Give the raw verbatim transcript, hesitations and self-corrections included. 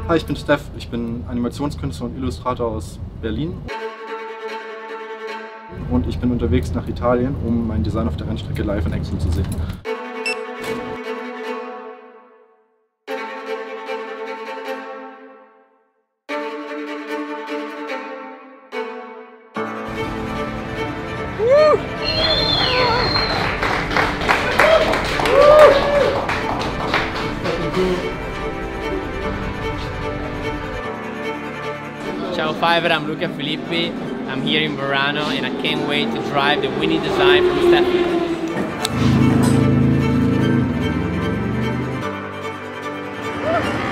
Hi, ich bin Steff, ich bin Animationskünstler und Illustrator aus Berlin. Und ich bin unterwegs nach Italien, um mein Design auf der Rennstrecke live in Action zu sehen. Ciao Fiverr, I'm Luca Filippi. I'm here in Verano and I can't wait to drive the winning design from Steff. Woo!